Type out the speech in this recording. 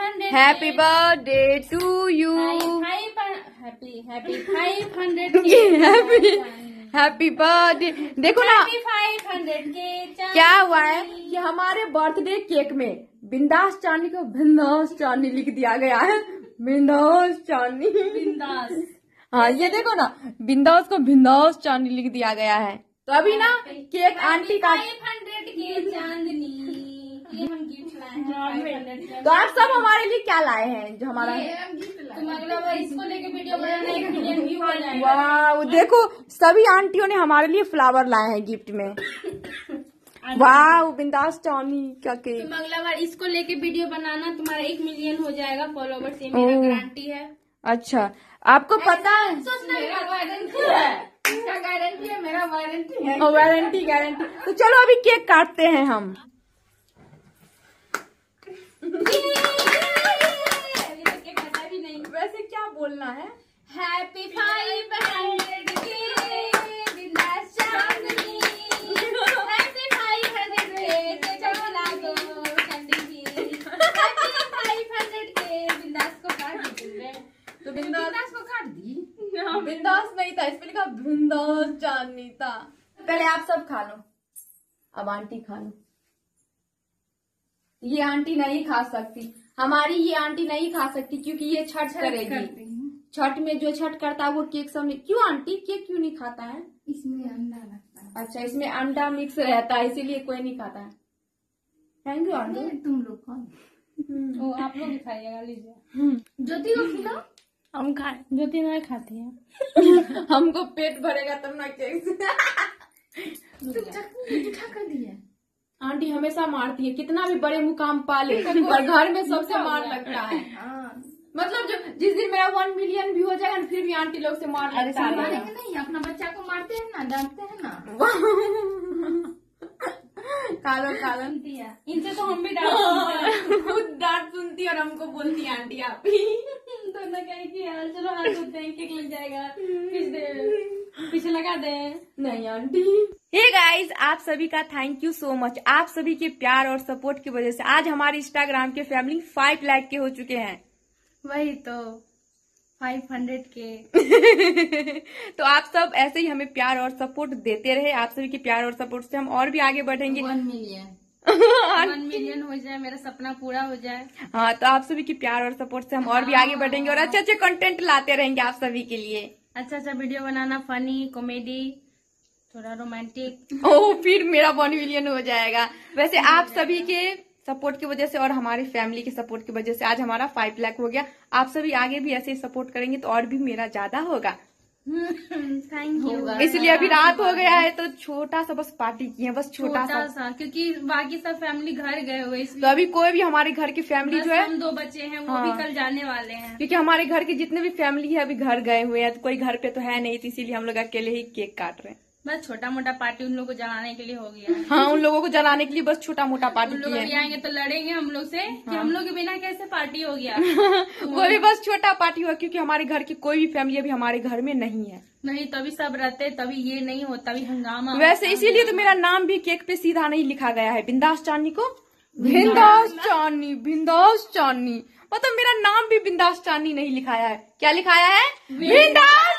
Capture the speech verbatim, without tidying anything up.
Hundred happy birthday to you. Happy happy five hundred happy happy birthday. देखो ना five hundred के क्या हुआ है कि हमारे बर्थडे केक में बिंदास चांदी को बिंदास चांदी लिख दिया गया है। बिंदास चांदी बिंदास। हाँ ये देखो ना, बिंदास को बिंदास चांदी लिख दिया गया है। तो अभी ना केक आंटी का फाइव हंड्रेड के चांदनी, ये हम गिफ्ट लाए हैं फाइव हंड्रेड। तो आप सब हमारे लिए क्या लाए हैं जो हमारा तुम अगला बार इसको लेके वीडियो बनाना, एक मिलियन व्यू हो जाएगा। वाह देखो सभी आंटियों ने हमारे लिए फ्लावर लाए हैं गिफ्ट में। वाह बिंदास चांदी क्या केक। तुम अगला बार इसको लेके वीडियो बनाना, तुम्हारा एक मिलियन हो जाएगा फॉलोवर्स, ये मेरा गारंटी है। अच्छा आपको पता है, मेरा गारंटी है, इसका गारंटी है, मेरा वारंटी है। Warranty guarantee. तो चलो अभी केक काटते हैं हम। अभी तक केक कटा भी नहीं। वैसे क्या बोलना है? हैप्पी फाइव हंड्रेड के बिंदास चांदनी, हैप्पी फाइव हंड्रेड के चला दो चांदी की, हैप्पी फाइव हंड्रेड के बिंदास को काट दी। तो बिंदास बिंदास को काट दी। बिंदास नहीं था, इस पे लिखा बिंदास चांदी था। पहले आप सब खा लो, अब आंटी खा लो। ये आंटी नहीं खा सकती, हमारी ये आंटी नहीं खा सकती क्योंकि ये छठ करेगी। छठ में जो छठ करता है वो केक सब नहीं। क्यों आंटी केक क्यों नहीं खाता है? इसमें अंडा लगता है। अच्छा इसमें अंडा मिक्स रहता है इसीलिए कोई नहीं खाता है। Thank you aunty. तुम लोग खाओ, वो आप लोग भी खाइएगा, लीजिए। ज्योति को खिलाओ, हम खाए। ज्योति नहीं खाती है। हमको पेट भरेगा तब ना केक से। कर दिया। आंटी हमेशा मारती है, कितना भी बड़े मुकाम पाले पर घर में सबसे मार लगता है। मतलब जो जिस दिन मेरा वन मिलियन भी हो जाएगा फिर भी आंटी लोग से मार लगता है। नहीं, अपना बच्चा को मारते हैं ना, डांटते हैं ना। कालो कालो दिया, इनसे तो हम भी डांट खुद डांट सुनती है और हमको बोलती है आंटी आप ही। तो ना कहे कि यार चलो हाथ धोते हैं, केक लग जाएगा, खींच दे, पीछे लगा दे। नहीं आंटी। हे गाइस, आप सभी का थैंक यू सो मच। आप सभी के प्यार और सपोर्ट की वजह से आज हमारे इंस्टाग्राम के फैमिली फाइव लाख के हो चुके हैं। वही तो फाइव हंड्रेड के। तो आप सब ऐसे ही हमें प्यार और सपोर्ट देते रहे। आप सभी के प्यार और सपोर्ट से हम और भी आगे बढ़ेंगे। वन मिलियन वन मिलियन हो जाए, मेरा सपना पूरा हो जाए। हाँ तो आप सभी की प्यार और सपोर्ट से हम और भी आगे बढ़ेंगे और अच्छे अच्छे कंटेंट लाते रहेंगे आप सभी के लिए। अच्छा अच्छा वीडियो बनाना, फनी, कॉमेडी, थोड़ा रोमांटिक। ओह फिर मेरा वन मिलियन हो जाएगा। वैसे आप सभी के सपोर्ट की वजह से और हमारी फैमिली के सपोर्ट की वजह से आज हमारा फाइव लाख हो गया। आप सभी आगे भी ऐसे ही सपोर्ट करेंगे तो और भी मेरा ज्यादा होगा। Thank you. इसलिए अभी रात हो गया है तो छोटा सा बस पार्टी की है, बस छोटा सा, सा क्योंकि बाकी सब फैमिली घर गए हुए, तो अभी कोई भी हमारे घर की फैमिली जो है, हम दो बच्चे हैं वो हाँ, भी कल जाने वाले हैं। क्योंकि हमारे घर के जितने भी फैमिली है अभी घर गए हुए हैं तो कोई घर पे तो है नहीं, तो इसीलिए हम लोग अकेले ही केक काट रहे हैं। बस छोटा मोटा पार्टी उन लोगों को जलाने के लिए हो गया है। हाँ उन लोगों को जलाने के लिए बस छोटा मोटा पार्टी उन लोग की अभी है। आएंगे तो लड़ेंगे हम लोग से कि हम लोग के बिना कैसे पार्टी हो गया। वो भी बस छोटा पार्टी हुआ क्योंकि हमारे घर की कोई भी फैमिली अभी हमारे घर में नहीं है। नहीं तभी सब रहते, तभी ये नहीं होता, तभी हंगामा। वैसे इसीलिए तो मेरा नाम भी केक पे सीधा नहीं लिखा गया है, बिंदास चांदी को बिंदास चांदी, बिंदास चांदी। मतलब मेरा नाम भी बिंदास चांदी नहीं लिखाया है। क्या लिखाया है? बिंदास